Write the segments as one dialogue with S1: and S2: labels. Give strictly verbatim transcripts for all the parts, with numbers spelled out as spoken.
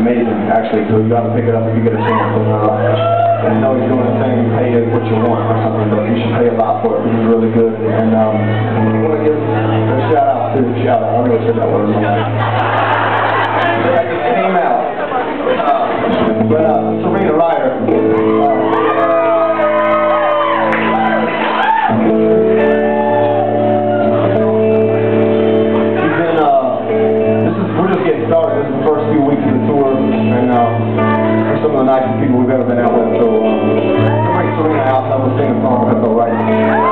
S1: amazing, actually, so you got to pick it up if you get a chance. And, uh, and I know he's doing the thing, pay it what you want or something, but you should pay a lot for it. This is really good. And um, I want to give a shout out to the shout out. I never said that word. That just came out. Uh, but uh, Serena Ryder. Uh, some of the nicest people we've ever been out with, so um, bring Serena out and we'll sing a song with her, right?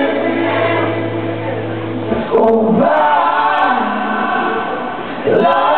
S2: Love.